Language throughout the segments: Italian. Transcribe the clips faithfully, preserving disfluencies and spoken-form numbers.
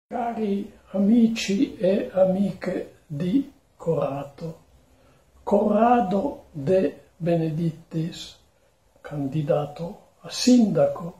Cari amici e amiche di Corato, Corrado De Benedictis, candidato a sindaco,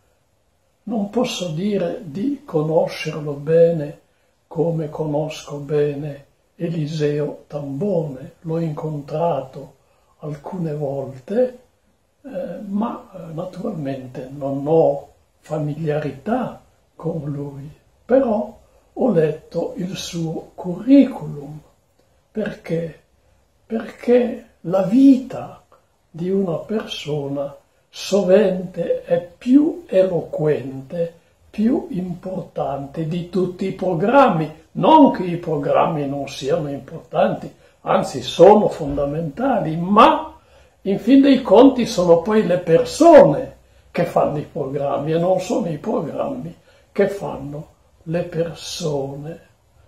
non posso dire di conoscerlo bene come conosco bene Eliseo Tambone, l'ho incontrato alcune volte, eh, ma eh, naturalmente non ho familiarità con lui. Però ho letto il suo curriculum. Perché? Perché la vita di una persona sovente è più eloquente, più importante di tutti i programmi. Non che i programmi non siano importanti, anzi sono fondamentali, ma in fin dei conti sono poi le persone che fanno i programmi e non sono i programmi che fanno le persone,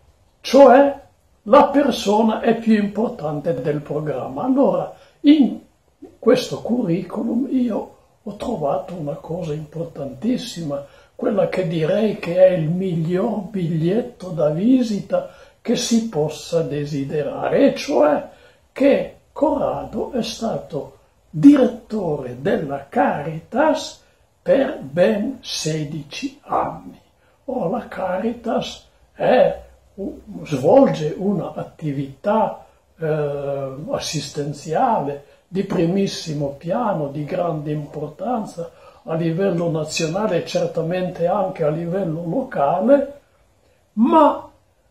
cioè la persona è più importante del programma. Allora, in questo curriculum io ho trovato una cosa importantissima, quella che direi che è il miglior biglietto da visita che si possa desiderare, e cioè che Corrado è stato direttore della Caritas per ben sedici anni. Oh, la Caritas è, svolge un'attività eh, assistenziale di primissimo piano, di grande importanza a livello nazionale e certamente anche a livello locale, ma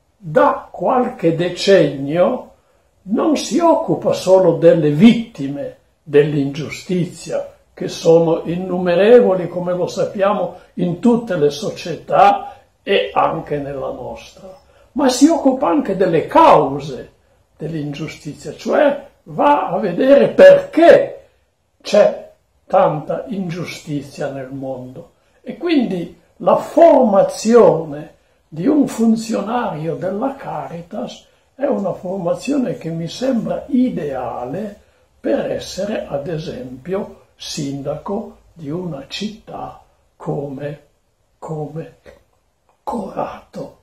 da qualche decennio non si occupa solo delle vittime dell'ingiustizia, che sono innumerevoli, come lo sappiamo, in tutte le società e anche nella nostra, ma si occupa anche delle cause dell'ingiustizia, cioè va a vedere perché c'è tanta ingiustizia nel mondo. E quindi la formazione di un funzionario della Caritas è una formazione che mi sembra ideale per essere, ad esempio, sindaco di una città come, come Corato.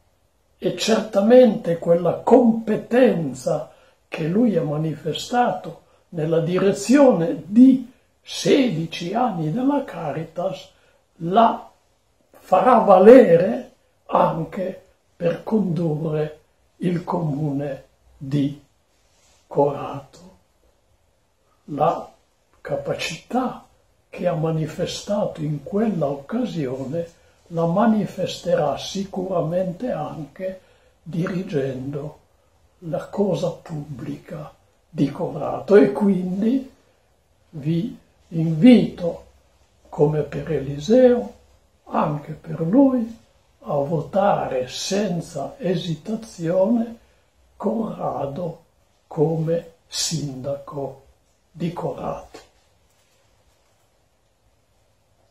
E certamente quella competenza che lui ha manifestato nella direzione di sedici anni della Caritas la farà valere anche per condurre il comune di Corato. La capacità che ha manifestato in quella occasione la manifesterà sicuramente anche dirigendo la cosa pubblica di Corato, e quindi vi invito, come per Eliseo, anche per lui, a votare senza esitazione Corrado come sindaco di Corato.